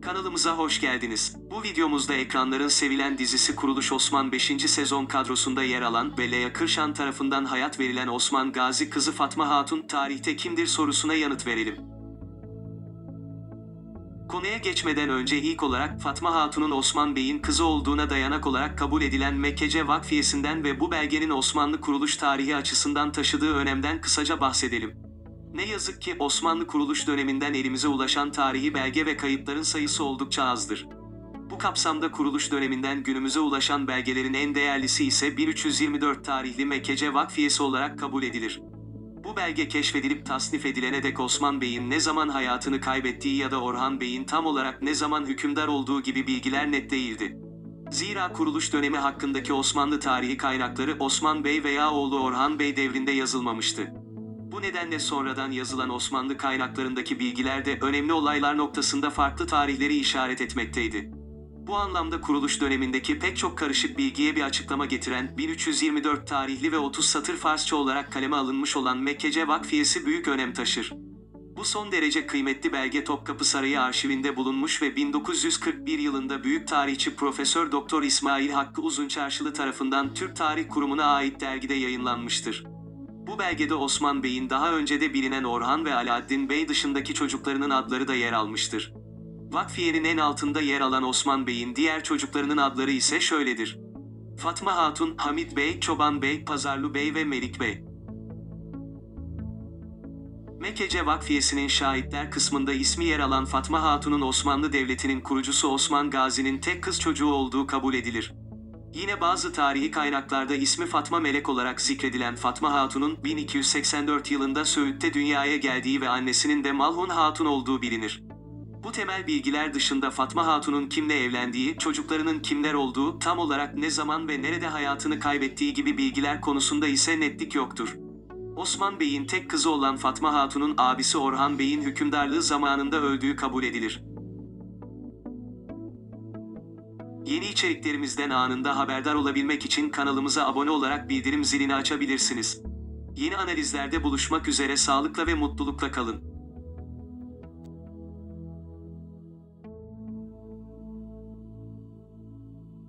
Kanalımıza hoş geldiniz. Bu videomuzda ekranların sevilen dizisi Kuruluş Osman 5. sezon kadrosunda yer alan ve Leyla Kırşan tarafından hayat verilen Osman Gazi kızı Fatma Hatun tarihte kimdir sorusuna yanıt verelim. Konuya geçmeden önce ilk olarak Fatma Hatun'un Osman Bey'in kızı olduğuna dayanak olarak kabul edilen Mekkece Vakfiyesi'nden ve bu belgenin Osmanlı kuruluş tarihi açısından taşıdığı önemden kısaca bahsedelim. Ne yazık ki Osmanlı kuruluş döneminden elimize ulaşan tarihi belge ve kayıtların sayısı oldukça azdır. Bu kapsamda kuruluş döneminden günümüze ulaşan belgelerin en değerlisi ise 1324 tarihli Mekkece Vakfiyesi olarak kabul edilir. Bu belge keşfedilip tasnif edilene dek Osman Bey'in ne zaman hayatını kaybettiği ya da Orhan Bey'in tam olarak ne zaman hükümdar olduğu gibi bilgiler net değildi. Zira kuruluş dönemi hakkındaki Osmanlı tarihi kaynakları Osman Bey veya oğlu Orhan Bey devrinde yazılmamıştı. Bu nedenle sonradan yazılan Osmanlı kaynaklarındaki bilgiler de önemli olaylar noktasında farklı tarihleri işaret etmekteydi. Bu anlamda kuruluş dönemindeki pek çok karışık bilgiye bir açıklama getiren 1324 tarihli ve 30 satır Farsça olarak kaleme alınmış olan Mekkece Vakfiyesi büyük önem taşır. Bu son derece kıymetli belge Topkapı Sarayı arşivinde bulunmuş ve 1941 yılında büyük tarihçi Profesör Doktor İsmail Hakkı Uzunçarşılı tarafından Türk Tarih Kurumu'na ait dergide yayınlanmıştır. Bu belgede Osman Bey'in daha önce de bilinen Orhan ve Alaaddin Bey dışındaki çocuklarının adları da yer almıştır. Vakfiyenin en altında yer alan Osman Bey'in diğer çocuklarının adları ise şöyledir: Fatma Hatun, Hamit Bey, Çoban Bey, Pazarlı Bey ve Melik Bey. Mekkece Vakfiyesi'nin şahitler kısmında ismi yer alan Fatma Hatun'un Osmanlı Devleti'nin kurucusu Osman Gazi'nin tek kız çocuğu olduğu kabul edilir. Yine bazı tarihi kaynaklarda ismi Fatma Melek olarak zikredilen Fatma Hatun'un 1284 yılında Söğüt'te dünyaya geldiği ve annesinin de Malhun Hatun olduğu bilinir. Bu temel bilgiler dışında Fatma Hatun'un kimle evlendiği, çocuklarının kimler olduğu, tam olarak ne zaman ve nerede hayatını kaybettiği gibi bilgiler konusunda ise netlik yoktur. Osman Bey'in tek kızı olan Fatma Hatun'un abisi Orhan Bey'in hükümdarlığı zamanında öldüğü kabul edilir. Yeni içeriklerimizden anında haberdar olabilmek için kanalımıza abone olarak bildirim zilini açabilirsiniz. Yeni analizlerde buluşmak üzere, sağlıkla ve mutlulukla kalın.